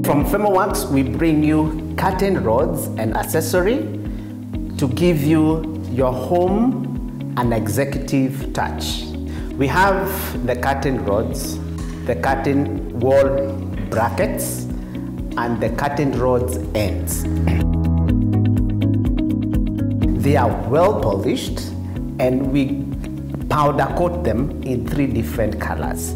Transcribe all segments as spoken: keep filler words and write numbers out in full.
From Femoworks, we bring you curtain rods and accessory to give you your home an executive touch. We have the curtain rods, the curtain wall brackets, and the curtain rods ends. They are well polished, and we powder coat them in three different colors: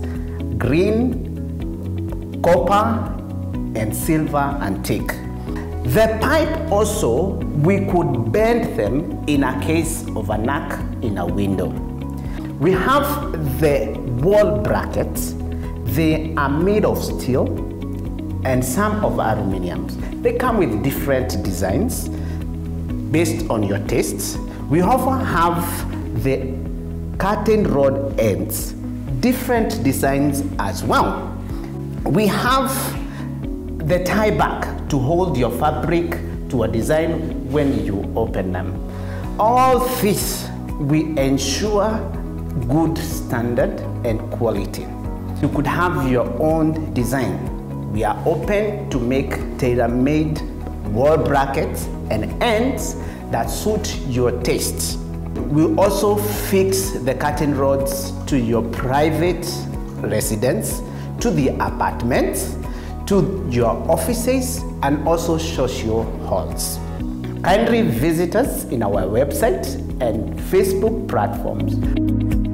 green, copper, and silver antique. The pipe also, we could bend them in a case of a knock in a window. We have the wall brackets. They are made of steel and some of aluminium. They come with different designs based on your tastes. We also have the curtain rod ends, different designs as well. We have the tie back to hold your fabric to a design when you open them. All this, we ensure good standard and quality. You could have your own design. We are open to make tailor-made wall brackets and ends that suit your tastes. We also fix the curtain rods to your private residence, to the apartments, to your offices, and also social halls. Kindly visit us in our website and Facebook platforms.